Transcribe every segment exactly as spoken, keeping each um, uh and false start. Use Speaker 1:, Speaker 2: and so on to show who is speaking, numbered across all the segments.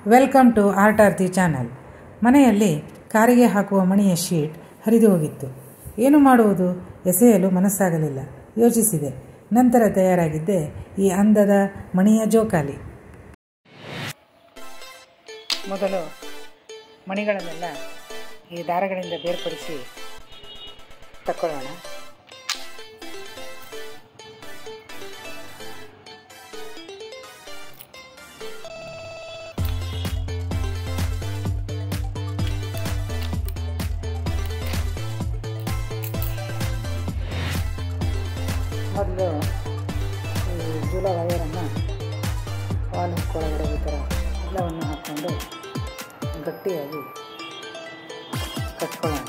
Speaker 1: Welcome to art Aarti channel. ಮನೆಯಲ್ಲಿ ಕಾರಿಗೆ ಹಾಕುವ ಮಣಿಯ ಶೀಟ್ ಹರಿದು ಹೋಗಿತ್ತು. ಏನು ಮಾಡುವುದು, ಎಸೆಯಲು ಮನಸ್ಸಾಗಲಿಲ್ಲ. ಯೋಚಿಸಿದೆ. ನಂತರ ತಯಾರಾಗಿದ್ದೆ ಈ ಅಂದದ ಮಣಿಯ ಜೋಕಾಲಿ. ಮೊದಲು ಮಣಿಗಳನ್ನೆಲ್ಲ ಈ ದಾರಗಳಿಂದ ಬೇರ್ಪಡಿಸಿ ತಕ್ಕೊಳ್ಳೋಣ. ಮೊದಲು ಈ ಜೂಲ ವಯರನ್ನು ವಾಲ್ ಹುಕ್ ಒಳಗಡೆ ಈ ಥರ ಎಲ್ಲವನ್ನು ಹಾಕ್ಕೊಂಡು ಗಟ್ಟಿಯಾಗಿ ಕಟ್ಕೊಳ್ಳೋಣ.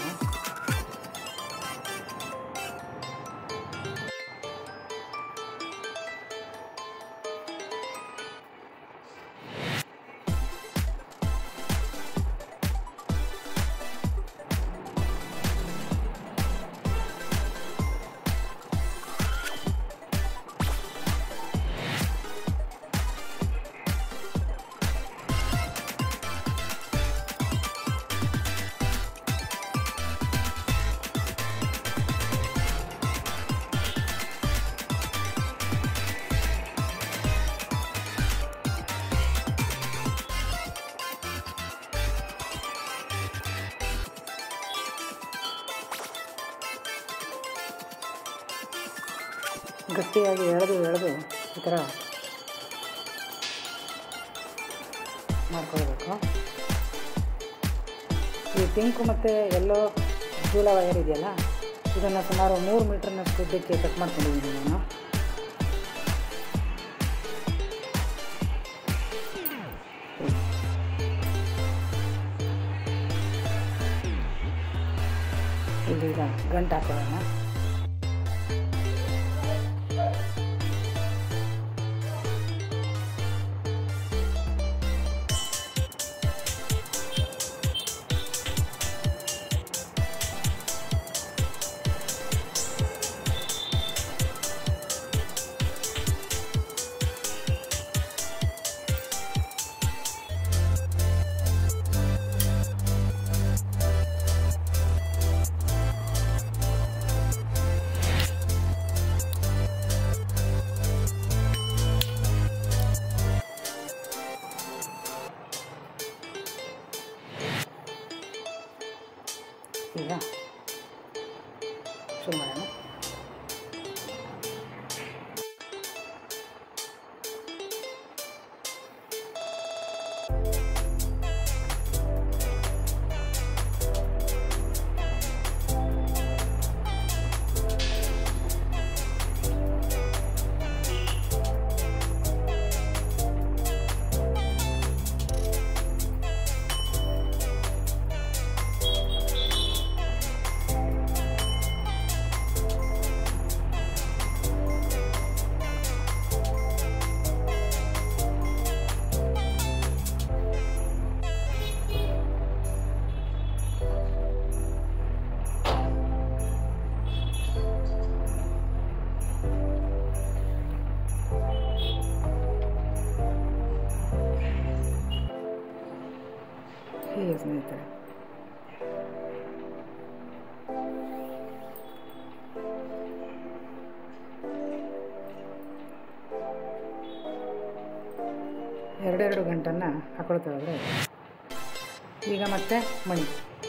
Speaker 1: ಗಟ್ಟಿಯಾಗಿ ಎಳೆದು ಎಳೆದು ಈ ಥರ ಮಾಡ್ಕೊಳ್ಬೇಕು. ಈ ಪಿಂಕು ಮತ್ತು ಎಲ್ಲೋ ಜೂಲ ವಯರ್ ಇದೆಯಲ್ಲ, ಇದನ್ನು ಸುಮಾರು ಮೂರು ಮೀಟ್ರ್ನಷ್ಟು ಉದ್ದಕ್ಕೆ ಕಟ್ ಮಾಡ್ಕೊಂಡಿದ್ದೀನಿ ನಾನು. ಇಲ್ಲೀಗ ಗಂಟು ಹಾಕೊಳ್ಳೋಣ. ಈಗ ಶುರು ಮಾಡೋಣ. ಹೀಗೆ ಸ್ನೇಹಿತರೆ, ಎರಡೆರಡು ಗಂಟನ್ನು ಹಾಕೊಳ್ತಾ ಹೋದರೆ ಈಗ ಮತ್ತೆ ಮಣಿ.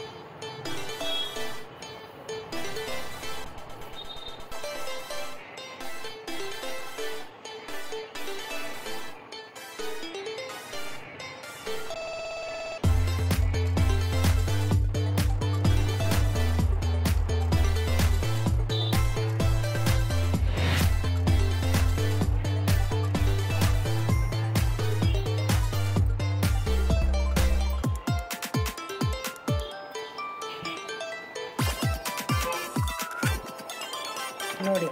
Speaker 1: ನೋಡಿ,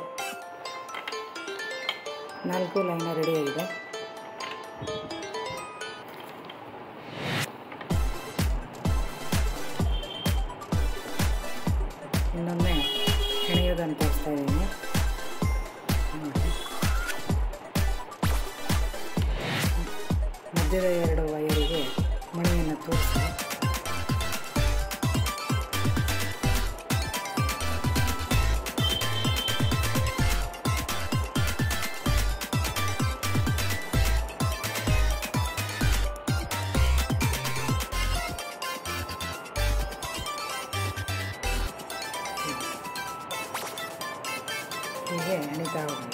Speaker 1: ನಾಲ್ಕು ಲೈನ್ ರೆಡಿಯಾಗಿದೆ. ಇನ್ನೊಮ್ಮೆ ಹೆಣೆಯೋದನ್ನು ತೋರಿಸ್ತಾ ಇದ್ದೀನಿ. ಮಧ್ಯದ ಎರಡು ವಯರಿಗೆ ತೋರಿಸಿ. ಹೀಗೆ ಎಣಿತಾ ಹೋಗಿ.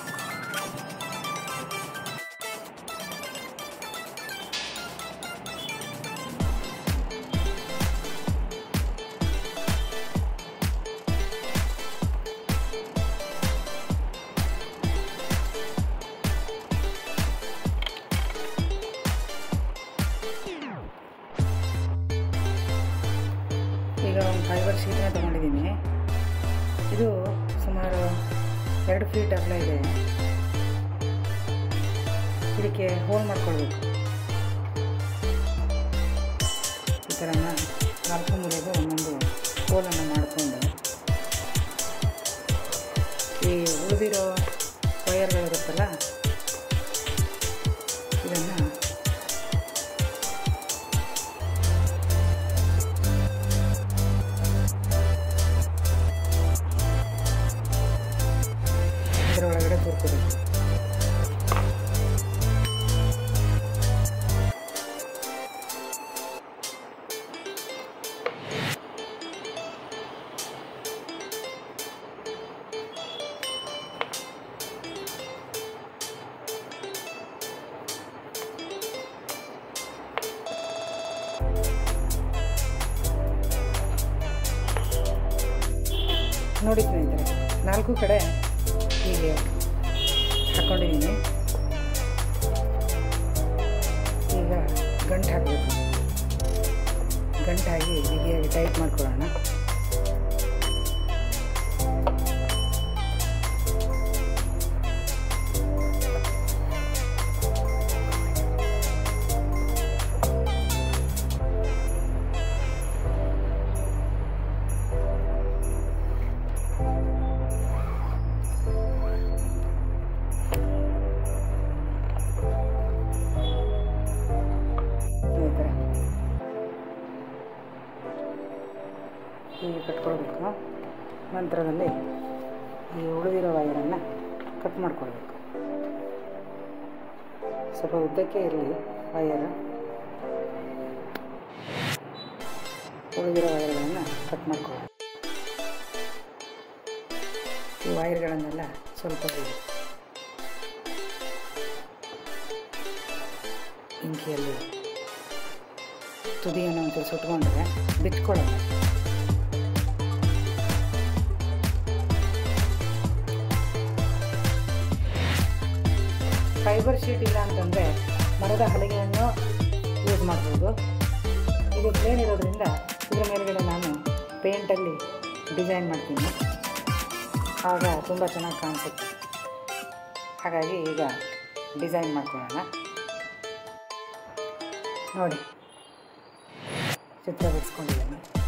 Speaker 1: ಈಗ ಒಂದು ಫೈಬರ್ ಶೀಟ್ನ ತೊಗೊಂಡಿದ್ದೀನಿ. ಇದು ಸುಮಾರು ಎರಡು ಫೀಟ್ ಅಗಲ ಇದೆ. ಇದಕ್ಕೆ ಹೋಲ್ ಮಾಡ್ಕೊಳ್ಬೇಕು. ಈ ಥರ ನಾಲ್ಕು ಮೂಲೆಗೂ ಒಂದೊಂದು ಹೋಲನ್ನು ಮಾಡಿಕೊಂಡು ಈ ಉಳಿದಿರೋ ವಯರ್ಗಳಿರುತ್ತಲ್ಲ ಇದನ್ನು ಒಳಗಡೆ ಕೂರ್ಕೋಬೇಕು. ನೋಡಿ ಸ್ನೇಹಿತರೆ, ನಾಲ್ಕು ಕಡೆ ಹೀಗೆ ಹಾಕ್ಕೊಂಡಿದ್ದೀನಿ. ಈಗ ಗಂಟು ಹಾಕಬೇಕು. ಗಂಟಾಗಿ ಹೀಗೆ ಟೈಟ್ ಮಾಡ್ಕೊಳ್ಳೋಣ. ಹೀಗೆ ಕಟ್ಕೊಳ್ಬೇಕು. ನಂತರದಲ್ಲಿ ಈ ಉಳಿದಿರೋ ವೈರನ್ನು ಕಟ್ ಮಾಡ್ಕೊಳ್ಬೇಕು. ಸ್ವಲ್ಪ ಉದ್ದಕ್ಕೆ ಇರಲಿ ವೈರು. ಉಳಿದಿರೋ ವೈರ್ಗಳನ್ನು ಕಟ್ ಮಾಡ್ಕೊಳ್ಳೋಣ. ಈ ವೈರ್ಗಳನ್ನೆಲ್ಲ ಸ್ವಲ್ಪ ಇಂಕಿಯಲ್ಲಿ ತುದಿಯನ್ನು ಒಂಚೂರು ಸುಟ್ಕೊಂಡ್ರೆ ಬಿಟ್ಕೊಳ್ಳೋಣ. ಫೈಬರ್ ಶೀಟ್ ಇಲ್ಲ ಅಂತಂದರೆ ಮರದ ಹಲಗೆಯನ್ನು ಯೂಸ್ ಮಾಡ್ಬೋದು. ಇದು ಪ್ಲೇನ್ ಇರೋದ್ರಿಂದ ಇದರ ಮೇಲ್ಗಡೆ ನಾನು ಪೇಂಟಲ್ಲಿ ಡಿಸೈನ್ ಮಾಡ್ತೀನಿ. ಆಗ ತುಂಬ ಚೆನ್ನಾಗಿ ಕಾಣಿಸುತ್ತೆ. ಹಾಗಾಗಿ ಈಗ ಡಿಸೈನ್ ಮಾಡ್ಕೊಳ್ಳೋಣ. ನೋಡಿ, ಚಿತ್ರ ಬಿಡಿಸ್ಕೊಂಡಿದ್ದೀನಿ.